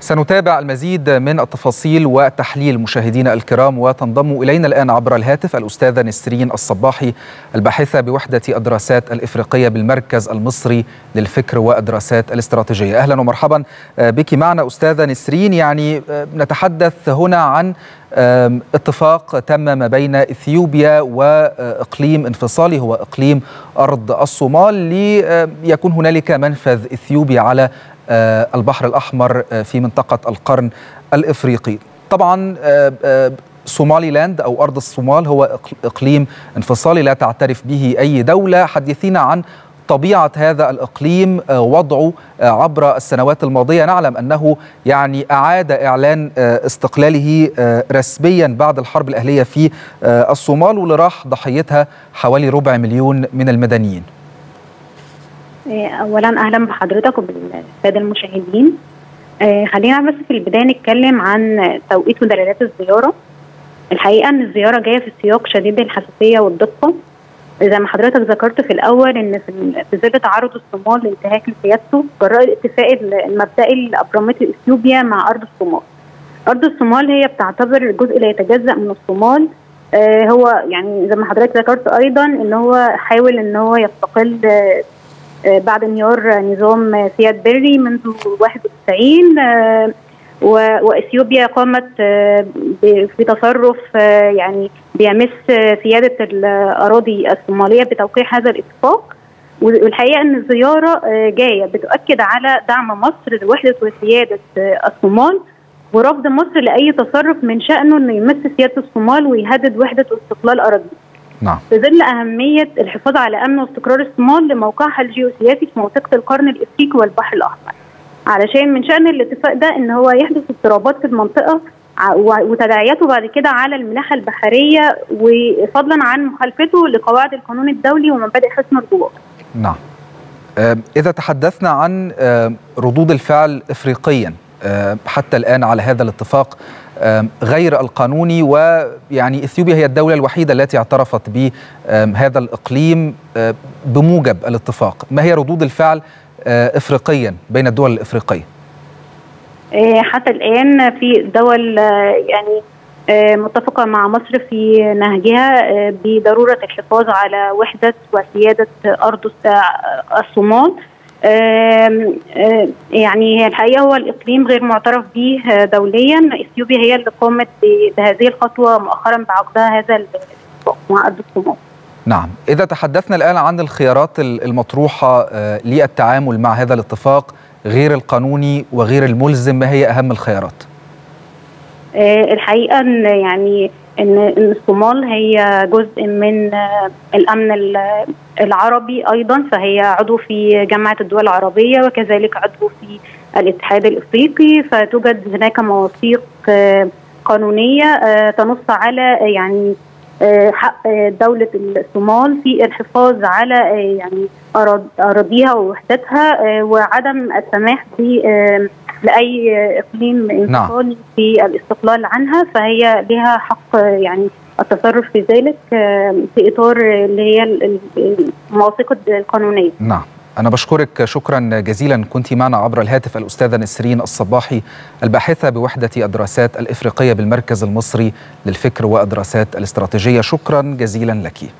سنتابع المزيد من التفاصيل والتحليل مشاهدينا الكرام، وتنضم إلينا الآن عبر الهاتف الأستاذة نسرين الصباحي الباحثة بوحدة الدراسات الإفريقية بالمركز المصري للفكر والدراسات الاستراتيجية. أهلا ومرحبا بك معنا أستاذة نسرين. يعني نتحدث هنا عن اتفاق تم ما بين إثيوبيا وإقليم انفصالي هو إقليم أرض الصومال ليكون هنالك منفذ إثيوبي على البحر الأحمر في منطقة القرن الإفريقي. طبعا صومالي لاند أو أرض الصومال هو إقليم انفصالي لا تعترف به أي دولة. حدثينا عن طبيعة هذا الإقليم، وضعه عبر السنوات الماضية. نعلم أنه يعني أعاد إعلان استقلاله رسميا بعد الحرب الأهلية في الصومال، واللي راح ضحيتها حوالي 250,000 من المدنيين. أولا أهلا بحضرتك وبالسادة المشاهدين. خلينا بس في البداية نتكلم عن توقيت ودلالات الزيارة. الحقيقة أن الزيارة جاية في سياق شديد الحساسية والدقة، زي ما حضرتك ذكرت في الأول أن في ظل تعرض الصومال لانتهاك لسيادته جراء الاتفاق المبدئي اللي أبرمته إثيوبيا مع أرض الصومال. أرض الصومال هي بتعتبر جزء لا يتجزأ من الصومال. هو يعني زي ما حضرتك ذكرت أيضا أن هو حاول أن هو يستقل بعد انهيار نظام سياد بري منذ 91، واثيوبيا قامت في تصرف يعني بيمس سياده الاراضي الصوماليه بتوقيع هذا الاتفاق. والحقيقه ان الزياره جايه بتؤكد على دعم مصر لوحده وسياده الصومال، ورفض مصر لاي تصرف من شانه انه يمس سياده الصومال ويهدد وحده واستقلال اراضيها. نعم. في ظل أهمية الحفاظ على أمن واستقرار الصومال لموقعها الجيوسياسي في منطقة القرن الإفريقي والبحر الأحمر، علشان من شأن الاتفاق ده إن هو يحدث اضطرابات في المنطقة وتداعياته بعد كده على الملاحة البحرية، وفضلا عن مخالفته لقواعد القانون الدولي ومبادئ حسم الجوار. نعم. إذا تحدثنا عن ردود الفعل إفريقيا حتى الآن على هذا الاتفاق غير القانوني، ويعني إثيوبيا هي الدولة الوحيدة التي اعترفت بهذا الإقليم بموجب الاتفاق، ما هي ردود الفعل إفريقيا بين الدول الإفريقية؟ حتى الآن في دول يعني متفقة مع مصر في نهجها بضرورة الحفاظ على وحدة وسيادة أرض الصومال. يعني الحقيقة هو الإقليم غير معترف به دوليا. إثيوبيا هي اللي قامت بهذه الخطوة مؤخرا بعقدها هذا الاتفاق مع أرض الصومال. نعم. إذا تحدثنا الآن عن الخيارات المطروحة للتعامل مع هذا الاتفاق غير القانوني وغير الملزم، ما هي أهم الخيارات؟ الحقيقة إن الصومال هي جزء من الأمن العربي أيضا، فهي عضو في جامعة الدول العربية وكذلك عضو في الاتحاد الإفريقي، فتوجد هناك مواثيق قانونية تنص على يعني حق دولة الصومال في الحفاظ على يعني أراضيها ووحدتها، وعدم السماح لأي إقليم انفصالي في الاستقلال عنها، فهي لها حق يعني التصرف في ذلك في إطار اللي هي المواثيق القانونية. نعم. أنا بشكرك شكرا جزيلا. كنت معنا عبر الهاتف الأستاذة نسرين الصباحي الباحثة بوحدة الدراسات الإفريقية بالمركز المصري للفكر والدراسات الاستراتيجية. شكرا جزيلا لك.